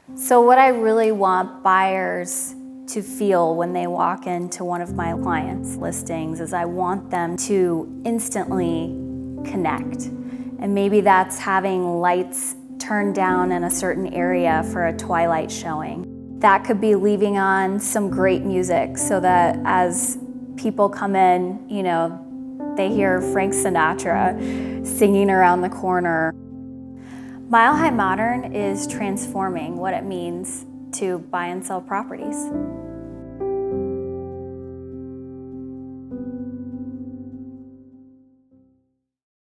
So what I really want buyers to feel when they walk into one of my clients' listings is I want them to instantly connect. And maybe that's having lights turned down in a certain area for a twilight showing. That could be leaving on some great music so that as people come in, you know, they hear Frank Sinatra singing around the corner. Mile High Modern is transforming what it means to buy and sell properties.